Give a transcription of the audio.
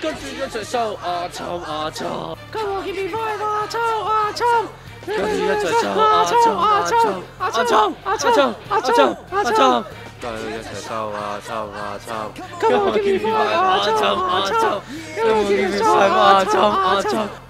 跟住一齊收啊抽啊抽， Come on, give me five 啊抽啊抽， 跟住一齊收啊抽啊抽啊抽啊抽啊抽啊抽，跟住一齊收啊抽啊抽， Come on, give me five 啊抽啊抽， Come on, give me five 啊抽啊抽。